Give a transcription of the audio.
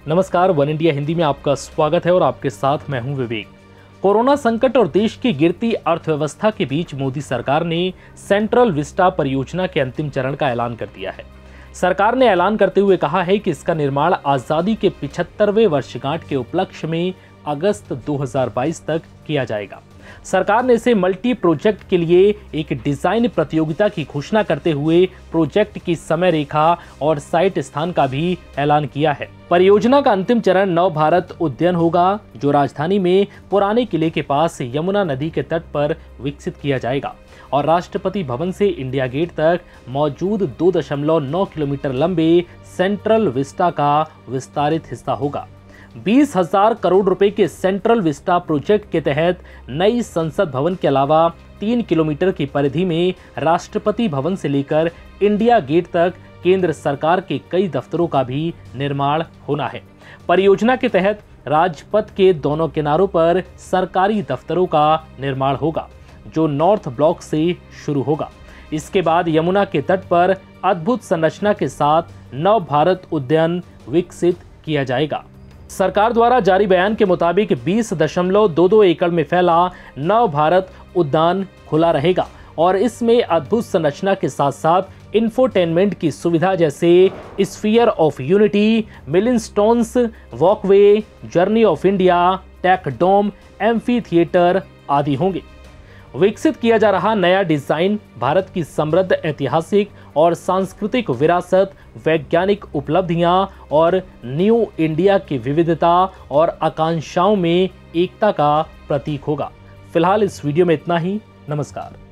नमस्कार, one India Hindi में आपका स्वागत है और आपके साथ मैं हूं विवेक। कोरोना संकट और देश की गिरती अर्थव्यवस्था के बीच मोदी सरकार ने सेंट्रल विस्टा परियोजना के अंतिम चरण का ऐलान कर दिया है। सरकार ने ऐलान करते हुए कहा है कि इसका निर्माण आजादी के 75वें वर्षगांठ के उपलक्ष्य में अगस्त 2022 तक किया जाएगा। सरकार ने इसे मल्टी प्रोजेक्ट के लिए एक डिजाइन प्रतियोगिता की घोषणा करते हुए प्रोजेक्ट की समय रेखा और साइट स्थान का भी ऐलान किया है। परियोजना का अंतिम चरण नव भारत उद्यान होगा, जो राजधानी में पुराने किले के पास यमुना नदी के तट पर विकसित किया जाएगा और राष्ट्रपति भवन से इंडिया गेट तक मौजूद 2.9 किलोमीटर लंबे सेंट्रल विस्टा का विस्तारित हिस्सा होगा। 20,000 करोड़ रुपए के सेंट्रल विस्टा प्रोजेक्ट के तहत नई संसद भवन के अलावा 3 किलोमीटर की परिधि में राष्ट्रपति भवन से लेकर इंडिया गेट तक केंद्र सरकार के कई दफ्तरों का भी निर्माण होना है। परियोजना के तहत राजपथ के दोनों किनारों पर सरकारी दफ्तरों का निर्माण होगा, जो नॉर्थ ब्लॉक से शुरू होगा। इसके बाद यमुना के तट पर अद्भुत संरचना के साथ नव भारत उद्यान विकसित किया जाएगा। सरकार द्वारा जारी बयान के मुताबिक 20.22 एकड़ में फैला नव भारत उद्यान खुला रहेगा और इसमें अद्भुत संरचना के साथ साथ इंफोटेनमेंट की सुविधा जैसे sphere of unity, million stones walkway, journey of India, tech dome, amphitheatre आदि होंगे। विकसित किया जा रहा नया डिजाइन भारत की समृद्ध ऐतिहासिक और सांस्कृतिक विरासत, वैज्ञानिक उपलब्धियां और न्यू इंडिया की विविधता और आकांक्षाओं में एकता का प्रतीक होगा। फिलहाल इस वीडियो में इतना ही। नमस्कार।